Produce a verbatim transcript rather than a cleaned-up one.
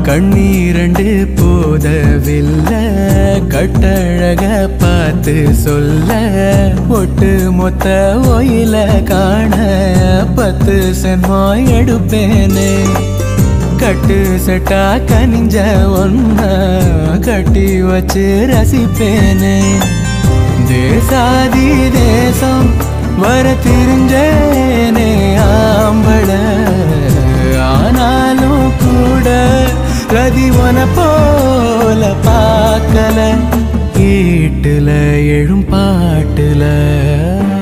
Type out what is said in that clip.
கண்ணீரண்டு போதவில்லை கட்டழக பார்த்து சொல்ல ஒட்டு மொத்த ஒயில காண பத்து சென்மா எடுப்பேனே கட்டு செட்டா கனிஞ்ச ஒன்ன கட்டி வச்சு ரசிப்பேனே தேசாதி தேசம் வர தெரிஞ்சேனே ஆம்பள ஆனாலும் கூட ரதிவன போல பார்க்கல ஈட்டுல எழும் பாட்டுல